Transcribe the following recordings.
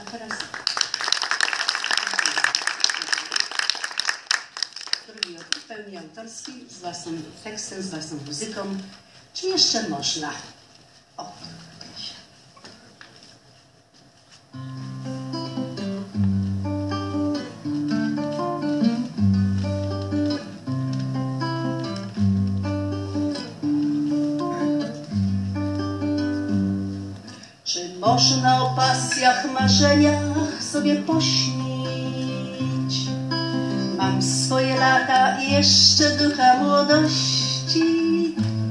A teraz drugi w pełni autorski, z własnym tekstem, z własną muzyką. Czy jeszcze można? O, czy można o pasjach, marzeniach sobie pośnić? Mam swoje lata i jeszcze ducha młodości.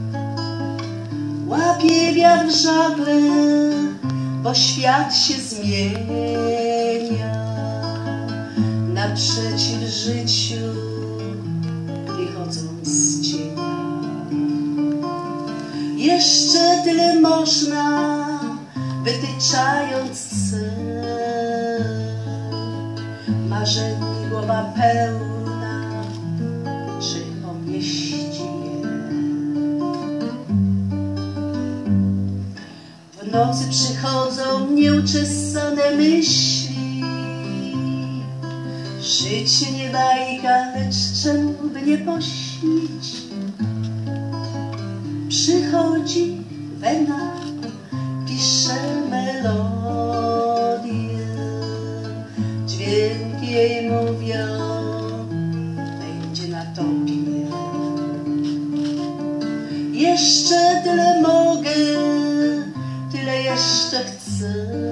Łapię wiatr żagle, bo świat się zmienia. Naprzeciw życiu wychodząc z cienia. Jeszcze tyle można, wytyczając cel. Marzeń głowa pełna, czy omieści je? W nocy przychodzą nieuczesane myśli. Życie nie bajka, lecz czemu by nie pośnić? Przychodzi wena, pisze melodię, dźwięki jej mówią, będzie na tobie. Jeszcze tyle mogę, tyle jeszcze chcę,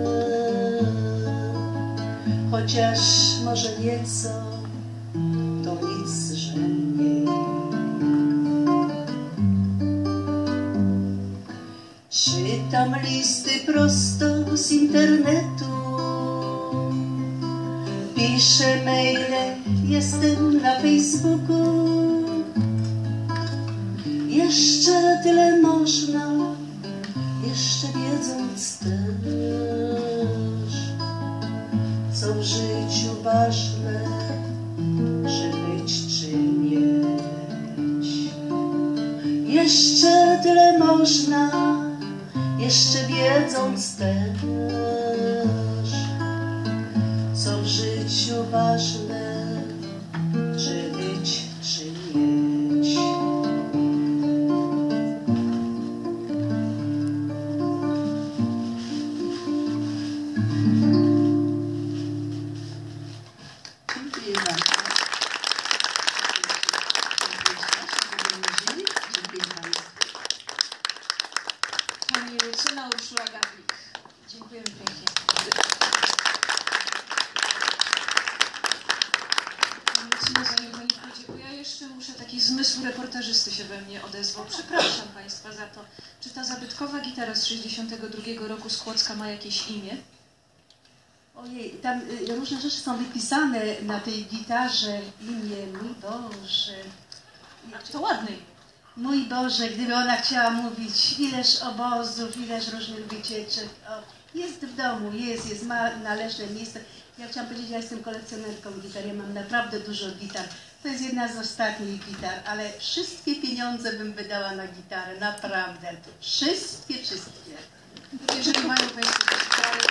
chociaż może nieco, to nic, że nie. Czytam listy prosto z internetu, piszę maile, jestem na Facebooku. Jeszcze tyle można, jeszcze wiedząc też, co w życiu ważne, że być czy mieć. Jeszcze tyle można, jeszcze wiedząc też, co w życiu ważne, czy być, czy mieć. Dziękuję bardzo. Pani Lucyna Urszula Gawlik. Dziękujemy pięknie. Pani Lucyna, zanim Pani pójdzie, bo ja jeszcze muszę, taki zmysł reportażysty się we mnie odezwał. Przepraszam Państwa za to. Czy ta zabytkowa gitara z 62 roku z Kłodzka ma jakieś imię? Ojej, tam różne rzeczy są wypisane na tej gitarze. Imię, mój Boże. To ładne imię. Mój Boże, gdyby ona chciała mówić, ileż obozów, ileż różnych wycieczek. O, jest w domu, jest, ma należne miejsce. Ja chciałam powiedzieć, ja jestem kolekcjonerką gitar, ja mam naprawdę dużo gitar. To jest jedna z ostatnich gitar, ale wszystkie pieniądze bym wydała na gitarę, naprawdę. Wszystkie. Jeżeli mają Państwo te gitary,